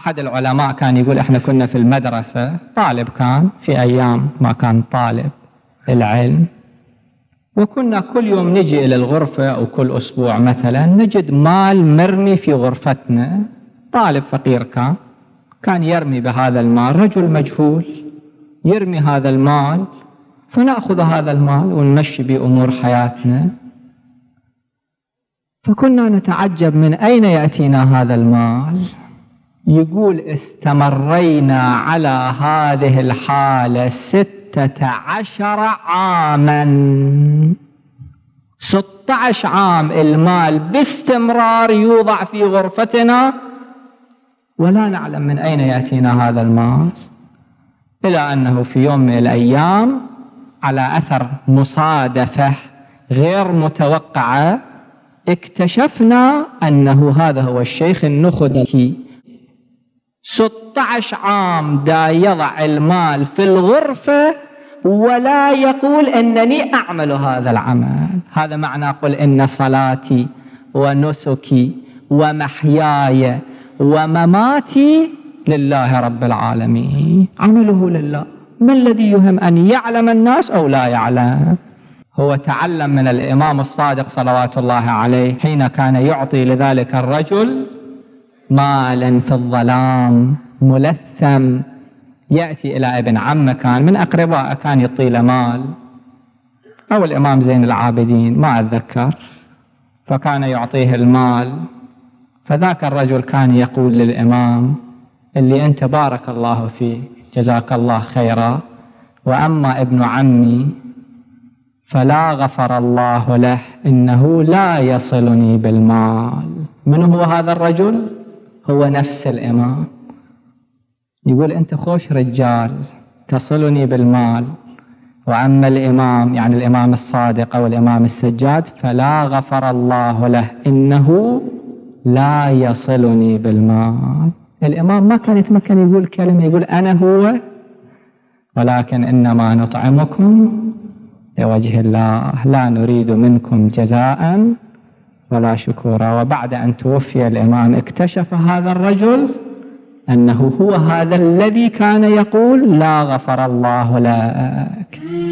أحد العلماء كان يقول إحنا كنا في المدرسة، طالب كان في أيام ما كان طالب العلم، وكنا كل يوم نجي إلى الغرفة أو كل أسبوع مثلا نجد مال مرمي في غرفتنا. طالب فقير كان يرمي بهذا المال، رجل مجهول يرمي هذا المال، فنأخذ هذا المال ونمشي بأمور حياتنا. فكنا نتعجب من أين يأتينا هذا المال. يقول استمرينا على هذه الحالة 16 عاما، 16 عام المال باستمرار يوضع في غرفتنا ولا نعلم من أين يأتينا هذا المال، إلى أنه في يوم من الأيام على أثر مصادفة غير متوقعة اكتشفنا أنه هذا هو الشيخ النخدكي. 16 عام دا يضع المال في الغرفة ولا يقول أنني أعمل هذا العمل. هذا معنى قل إن صلاتي ونسكي ومحياي ومماتي لله رب العالمين. عمله لله. ما الذي يهم أن يعلم الناس أو لا يعلم؟ هو تعلم من الإمام الصادق صلوات الله عليه حين كان يعطي لذلك الرجل مالا في الظلام ملثم، يأتي إلى ابن عمه كان من أقربائه كان يطيل مال، أو الإمام زين العابدين ما أتذكر، فكان يعطيه المال. فذاك الرجل كان يقول للإمام اللي أنت بارك الله فيك جزاك الله خيرا، وأما ابن عمي فلا غفر الله له إنه لا يصلني بالمال. من هو هذا الرجل؟ هو نفس الإمام. يقول أنت خوش رجال تصلني بالمال، وأما الإمام يعني الإمام الصادق أو الإمام السجاد فلا غفر الله له إنه لا يصلني بالمال. الإمام ما كان يتمكن يقول كلمة يقول أنا هو، ولكن إنما نطعمكم لوجه الله لا نريد منكم جزاء ولا شكورا. وبعد أن توفي الإمام اكتشف هذا الرجل أنه هو هذا الذي كان يقول لا غفر الله لك.